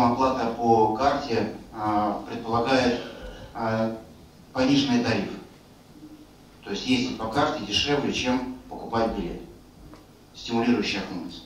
Причем оплата по карте предполагает пониженный тариф. То есть ездить по карте дешевле, чем покупать билет, стимулирующая функция.